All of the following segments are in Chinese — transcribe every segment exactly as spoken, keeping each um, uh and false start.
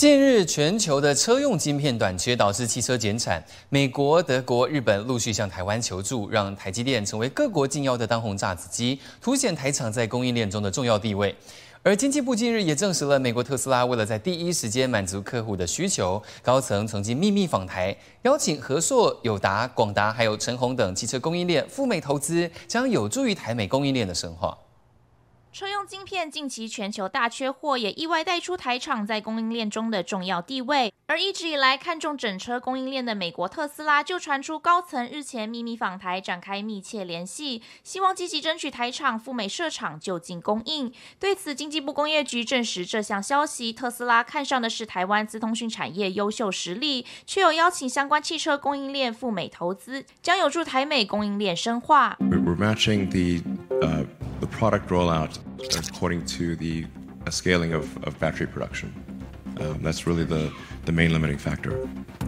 近日，全球的车用晶片短缺导致汽车减产，美国、德国、日本陆续向台湾求助，让台积电成为各国竞邀的当红炸子鸡，凸显台厂在供应链中的重要地位。而经济部近日也证实了，美国特斯拉为了在第一时间满足客户的需求，高层曾经秘密访台，邀请和硕、友达、广达还有陈鸿等汽车供应链赴美投资，将有助于台美供应链的深化。 车用晶片近期全球大缺货，也意外带出台厂在供应链中的重要地位。而一直以来看重整车供应链的美国特斯拉，就传出高层日前秘密访台，展开密切联系，希望积极争取台厂赴美设厂就近供应。对此，经济部工业局证实这项消息，特斯拉看上的是台湾资通讯产业优秀实力，却有邀请相关汽车供应链赴美投资，将有助台美供应链深化。 We're matching the uh, the product rollout according to the uh, scaling of, of battery production. Um, that's really the, the main limiting factor.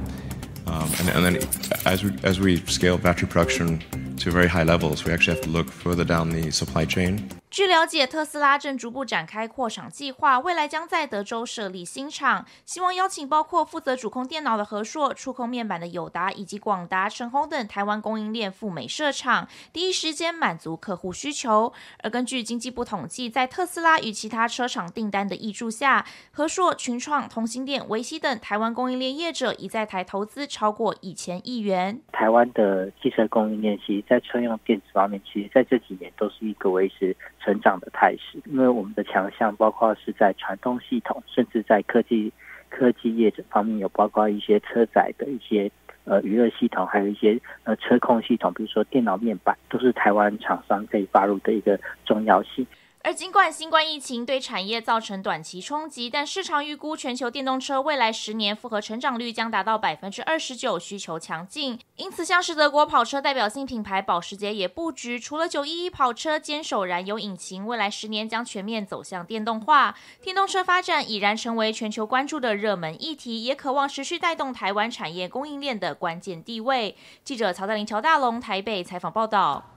Um, and, and then as we, as we scale battery production to very high levels, we actually have to look further down the supply chain. 据了解，特斯拉正逐步展开扩厂计划，未来将在德州设立新厂，希望邀请包括负责主控电脑的和硕、触控面板的友达以及广达、陈鸿等台湾供应链赴美设厂，第一时间满足客户需求。而根据经济部统计，在特斯拉与其他车厂订单的挹注下，和硕、群创、同欣电、微希等台湾供应链业者已在台投资超过一千亿元。 台湾的汽车供应链，其实在车用电子方面，其实在这几年都是一个维持成长的态势，因为我们的强项包括是在传动系统，甚至在科技科技业者方面，有包括一些车载的一些呃娱乐系统，还有一些呃车控系统，比如说电脑面板，都是台湾厂商可以发入的一个重要性。 而尽管新冠疫情对产业造成短期冲击，但市场预估全球电动车未来十年复合成长率将达到百分之二十九，需求强劲。因此，像是德国跑车代表性品牌保时捷也布局，除了九一一跑车坚守燃油引擎，未来十年将全面走向电动化。电动车发展已然成为全球关注的热门议题，也渴望持续带动台湾产业供应链的关键地位。记者曹德林、乔大龙台北采访报道。